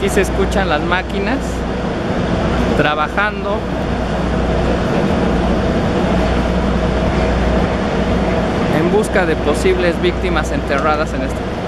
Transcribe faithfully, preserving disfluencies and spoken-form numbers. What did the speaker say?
Aquí se escuchan las máquinas trabajando. En busca de posibles víctimas enterradas en este